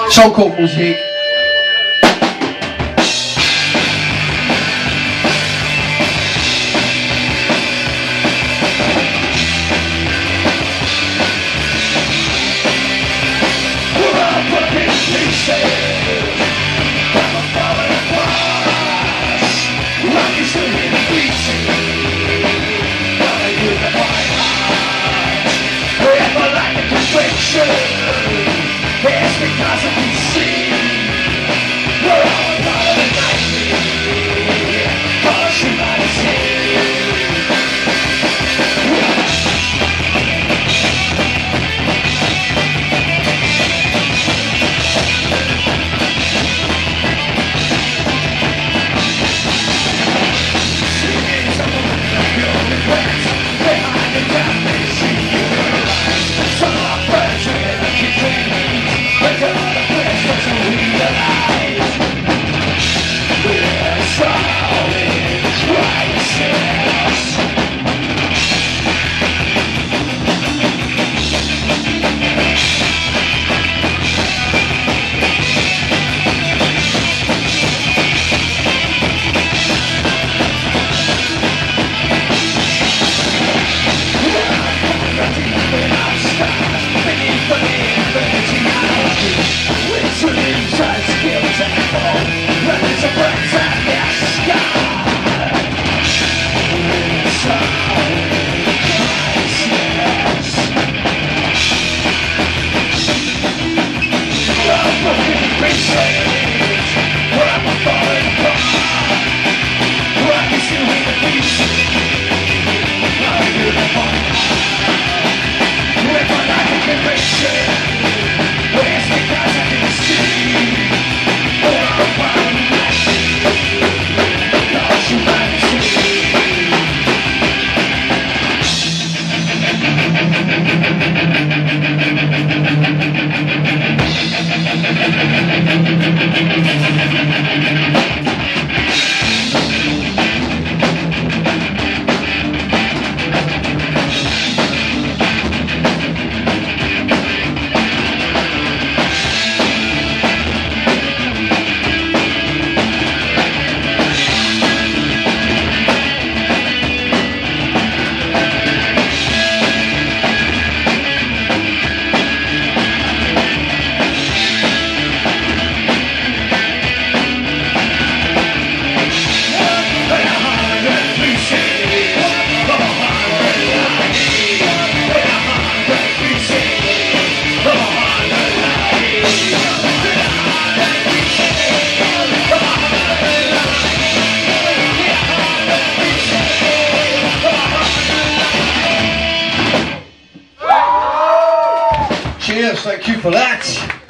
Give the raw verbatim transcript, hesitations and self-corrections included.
Song called Mosaic. It's because I can see we're all a part of the nightmare of humanity. Singing someone that you're regrets behind the darkness in your eyes. Some are friends with a kitchen. But the other place doesn't realize we're solid crisis. Cheers, thank you for that.